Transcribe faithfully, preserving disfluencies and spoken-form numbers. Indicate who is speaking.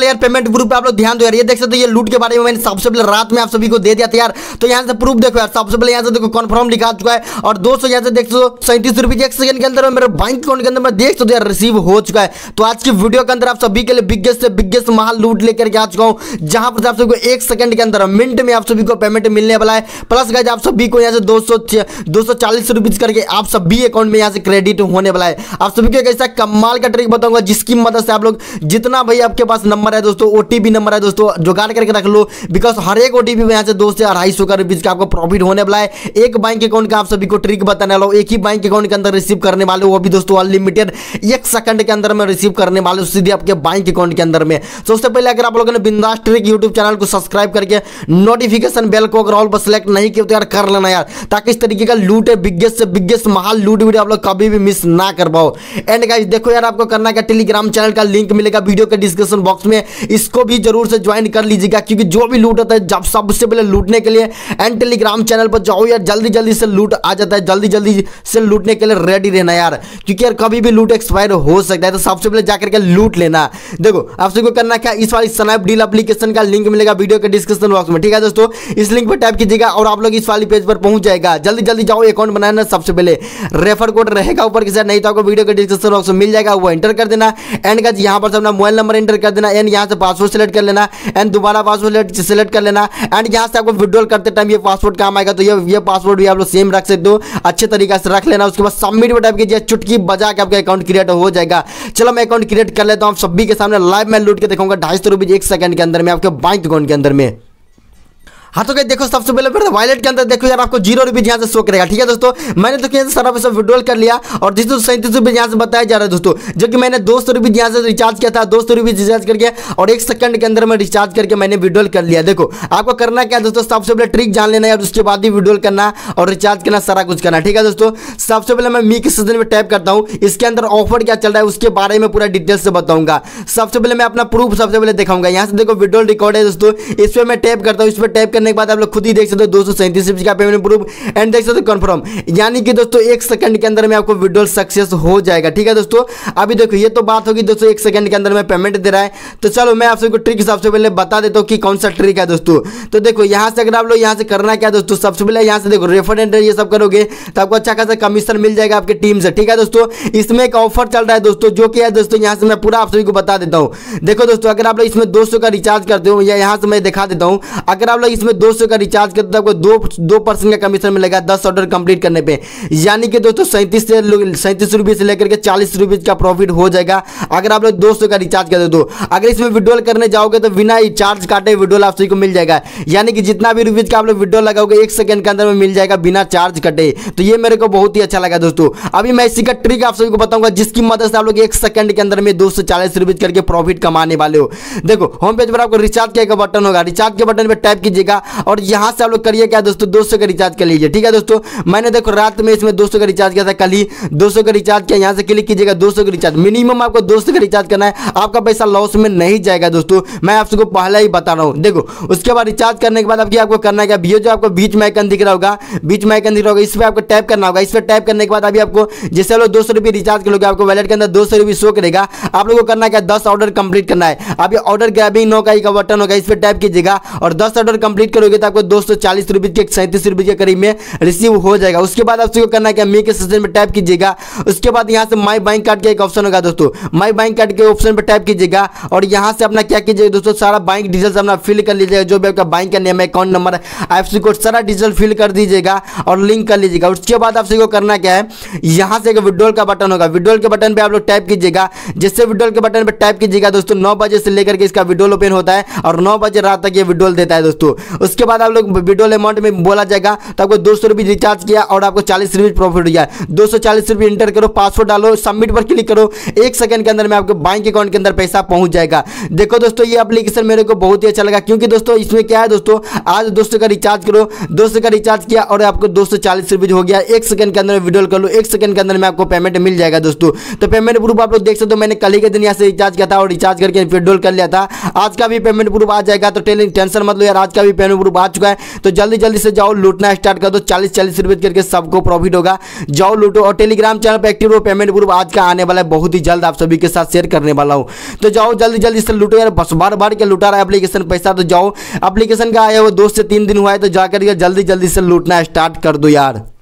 Speaker 1: यार payment proof पे आप लोग ध्यान दो यार। ये देख सकते हो ये लूट के बारे में मैंने सबसे पहले रात में आप सभी को दे दिया था यार। तो यहाँ से प्रूफ देखो यार, सबसे पहले यहाँ से देखो कन्फर्म लिखा चुका है और दोस्तों यहाँ से देख सकते हो सैंतीस रुपये एक सेकंड के अंदर मेरे बैंक अकाउंट के अंदर मैं देख सकते हो यार रिसीव हो चुका है। तो आज की वीडियो के अंदर आप सभी के लिए बिगेस्ट से बिगेस्ट महाल लूट लेकर के आ चुका हूँ, जहां पर आप सभी को एक सेकंड के अंदर मिनट में आप सभी को पेमेंट मिलने वाला है। प्लस गाइस आप सभी को यहाँ से दो सौ दो सौ चालीस रुपीज करके आप सभी अकाउंट में यहाँ से क्रेडिट होने वाला है। आप सभी को एक ऐसा कमाल का ट्रिक बताऊंगा जिसकी मदद से आप लोग जितना भाई आपके पास नंबर है दोस्तों, ओटीपी नंबर है दोस्तों, जुगाड़ करके रख लो, बिकॉज हर एक ओटीपी में यहाँ से दो से अढ़ाई सौ का रुपीज का आपको प्रॉफिट होने वाला है। एक बैंक अकाउंट का आप सभी को ट्रिक बताने वाला हूँ, एक ही बैंक अकाउंट के अंदर रिसीव करने वाले, वो भी दोस्तों अनलिमिटेड एक सेकंड के अंदर में रिसीव करने वाले सीधे आपके बैंक अकाउंट के अंदर में। तो उससे पहले अगर आप लोगों ने बिंदास ट्रिक यूट्यूब चैनल को सब्सक्राइब करके नोटिफिकेशन बेल को अगर ऑल पर सिलेक्ट नहीं किया तो यार कर लेना यार, ताकि इस तरीके का लूट है बिगेस्ट से बिगेस्ट महाल लूट वीडियो आप लोग कभी भी मिस ना कर पाओ। एंड गाइस देखो यार आपको करना क्या, टेलीग्राम चैनल का लिंक मिलेगा वीडियो के डिस्क्रिप्शन बॉक्स में, इसको भी जरूर से ज्वाइन कर लीजिएगा, क्योंकि जो भी लूट होता है जब सबसे पहले लूटने के लिए एंड टेलीग्राम चैनल पर जाओ यार, जल्दी जल्दी से लूट आ जाता है, जल्दी जल्दी से लूटने के लिए रेडी रहना यार, क्योंकि यार कभी भी लूट एक्सपायर हो सकता है। तो सबसे पहले जाकर के लूट लेना। देखो आप सबको करना क्या, इस वाली स्नैपडील एप्लीकेशन का लिंक मिलेगा वीडियो के डिस्क्रिप्शन बॉक्स में, ठीक है दोस्तों। इस लिंक पर टैप कीजिएगा और आप लोग इस वाली पेज पर पहुंच जाएगा। जल्दी जल्दी जाओ अकाउंट बनाना, सबसे पहले रेफर कोड रहेगा ऊपर की साइड, नहीं तो आपको वीडियो के डिस्क्रिप्शन बॉक्स में मिल जाएगा, वो एंटर कर देना। एंड गाइस यहां पर अपना मोबाइल नंबर एंटर कर देना एंड यहां से पासवर्ड सेलेक्ट कर लेना एंड दोबारा पासवर्ड सेलेक्ट कर लेना। एंड यहां से आपको विड्रॉल करते टाइम ये पासवर्ड काम आएगा, तो ये ये पासवर्ड भी आप लोग सेम रख सकते हो, अच्छे तरीके से रख लेना। उसके बाद सबमिट पर टैप कीजिए, चुटकी बजा के आपका अकाउंट क्रिएट हो जाएगा। चलो मैं अकाउंट क्रिएट कर लेता हूं, आप सभी के सामने लाइव में लूट के दिखाऊंगा ढाई सौ रुपये एक सेकंड के अंदर में आपके बैंक अकाउंट के अंदर में। हाँ तो देखो सबसे पहले फिर वॉलेट के अंदर देखो यार आपको जीरो रुपीज यहाँ से शो करेगा, ठीक है दोस्तों। मैंने तो यहाँ से सारा पैसा विड्रॉल कर लिया और जिस सैंतीस रुपये यहाँ से बताया जा रहा है दोस्तों, जो कि मैंने दो सौ रुपीज यहाँ से रिचार्ज किया था, दो सौ रुपीज रिचार्ज करके और एक सेकंड के अंदर में रिचार्ज करके मैंने विड्रॉल कर लिया। देखो आपको करना क्या दोस्तों, सबसे पहले ट्रिक जान लेना है और उसके बाद ही विड्रॉल करना और रिचार्ज करना, सारा कुछ करना, ठीक है दोस्तों। सबसे पहले मैं मी के सीजन में टैप करता हूँ, इसके अंदर ऑफर क्या चल रहा है उसके बारे में पूरा डिटेल से बताऊंगा। सबसे पहले मैं अपना प्रूफ सबसे पहले दिखाऊंगा। यहाँ से देखो विड्रॉल रिकॉर्ड है दोस्तों, इस पर मैं टैप करता हूँ। इस पर टैप करने के बाद आप लोग खुद ही देख सकते हो दो सौ सैंतीस रुपये का पेमेंट प्रूफ एंड देख सकते हो कंफर्म, यानी कि दोस्तों एक सेकंड के अंदर में आपको विड्रॉल सक्सेस हो जाएगा, ठीक है दोस्तों। अभी देखो ये तो बात होगी दोस्तों एक सेकंड के अंदर में पेमेंट दे रहा है। तो चलो मैं आप सबको ट्रिक सबसे पहले बता देता हूँ कि कौन सा ट्रिक है दोस्तों। तो देखो यहाँ से अगर आप लोग यहाँ से करना क्या दोस्तों, सबसे पहले यहाँ से देखो रेफर एंड ये सब करोगे तो आपको अच्छा खासा कमीशन मिल जाएगा आपके टीम से, ठीक है दोस्तों। इसमें एक ऑफर चल रहा है दोस्तों, जो कि है दोस्तों यहाँ से मैं पूरा आप सभी को बता देता हूँ। देखो दोस्तों अगर आप लोग इसमें दो सौ का रिचार्ज करते हो, या यहाँ से मैं दिखा देता हूँ, अगर आप लोग इसमें दो सौ का रिचार्ज करते हो आपको दो दो परसेंट का कमीशन मिलेगा दस ऑर्डर कंप्लीट करने पे, यानी कि दोस्तों सैंतीस से सैंतीस रुपये से लेकर के चालीस रुपये का प्रॉफिट हो जाएगा अगर आप लोग दो सौ का रिचार्ज कर दो। अगर इसमें विड्रॉल करने जाओगे तो बिना चार्ज काटे विड्रॉल आप सभी को मिल जाएगा, यानी कि जितना भी रुपीज का आप लोग विड्रॉल लगाओगे एक सेकंड के अंदर में मिल जाएगा बिना चार्ज कटे। तो ये मेरे को बहुत ही अच्छा लगा दोस्तों। अभी मैं इसी का ट्रिक आप सभी को बताऊंगा जिसकी मदद से आप लोग एक सेकंड के अंदर में दो सौ चालीस रुपये करके प्रॉफिट कमाने वाले हो। देखो होम पेज पर आपको रिचार्ज का बटन होगा, रिचार्ज के बटन पर टैप कीजिएगा और यहां से आप लोग करिए क्या दोस्तों, दो सौ का रिचार्ज कर लीजिए, ठीक है दोस्तों। मैंने देखो रात में इसमें दो सौ का रिचार्ज किया था, कल ही दो सौ का रिचार्ज किया। यहां से क्लिक कीजिएगा दो सौ का रिचार्ज, मिनिमम आपको दो सौ का रिचार्ज करना है, आपका पैसा लॉस में नहीं जाएगा दोस्तों, मैं आप सबको पहले ही बता रहा हूं। देखो उसके बाद रिचार्ज करने के बाद आपकी आपको करना है क्या, जो आपको बीच में आइकन दिख रहा होगा, बीच में आइकन दिख रहा होगा, इस पर आपको टैप करना होगा। इस पर टैप करने के बाद अभी आपको जैसे लोग दो सौ रुपये रिचार्ज करोगे आपको वैलेट के अंदर दो सौ रुपये शो करेगा। आप लोगों को करना क्या, दस ऑर्डर कंप्लीट करना है। अभी ऑर्डर ग्रैबिंग नो का बटन होगा, इस पर टैप कीजिएगा और दस ऑर्डर कंप्लीट करोगे तो आपको दो सौ चालीस रुपये के सैंतीस रुपये के करीब में रिसीव हो जाएगा। उसके बाद आपको करना है क्या, मी के सेशन में टैप कीजिएगा। उसके बाद यहाँ से माई बैंक कार्ड का एक ऑप्शन होगा दोस्तों, माई बैंक कार्ड के ऑप्शन पर टैप कीजिएगा और यहाँ से अपना क्या कीजिएगा दोस्तों, सारा बैंक डिटेल्स अपना फिल कर लीजिएगा, जो भी आपका बैंक का नेम है, अकाउंट नंबर, आईएफएससी कोड, सारा डिटेल फिल कर दीजिएगा और लिंक कर लीजिएगा। उसके बाद आप सबको करना क्या है, यहाँ से एक विड्रॉल का बटन होगा, विड्रॉल के बटन पे आप लोग टैप कीजिएगा। जिससे विड्रॉल के बटन पे टैप कीजिएगा दोस्तों नौ बजे से लेकर के इसका विड्रॉल ओपन होता है और नौ बजे रात तक ये विड्रॉल देता है दोस्तों। उसके बाद आप लोग विड्रॉल अमाउंट में बोला जाएगा तो आपको दो सौ रुपये रिचार्ज किया और आपको चालीस रुपये प्रॉफिट हो गया। दो सौ चालीस रुपये इंटर करो, पासवर्ड डालो, सबमिट पर क्लिक करो, एक सेकंड के अंदर में आपके बैंक अकाउंट के अंदर पैसा पहुंच जाएगा। देखो दोस्तों ये एप्लीकेशन मेरे को बहुत ही अच्छा लगा, क्योंकि दोस्तों इसमें क्या है दोस्तों, आज दो सौ का रिचार्ज करो, दो सौ का रिचार्ज किया और आपको दो सौ चालीस रुपये हो गया, एक सेकंड के अंदर विड्रॉल कर लो, एक सेकंड के अंदर में आपको पेमेंट मिल जाएगा दोस्तों। तो पेमेंट प्रूफ आप लोग देख सकते हो, मैंने कल ही के दिन यहाँ से रिचार्ज किया था और रिचार्ज करके विड्रॉल कर लिया था। आज का भी पेमेंट प्रूफ आ जाएगा, तो टेंशन मत लो यार, आज का भी पेमेंट पेमेंट प्रूफ आ चुका है। तो जल्दी जल्दी से जाओ लूटना स्टार्ट कर दो, चालीस चालीस रुपये करके सबको प्रॉफिट होगा। जाओ लूटो और टेलीग्राम चैनल पर एक्टिव रहो, पेमेंट प्रूफ आज का आने वाला है, बहुत ही जल्द आप सभी के साथ शेयर करने वाला हूँ। तो जाओ जल्दी जल्दी से लूटो यार, बस बार बार के लूटा रहा है एप्लीकेशन पैसा। तो जाओ एप्लीकेशन का आया हुआ दो से तीन दिन हुआ है, तो जाकर जल्दी जल्दी से लूटना स्टार्ट कर दो यार।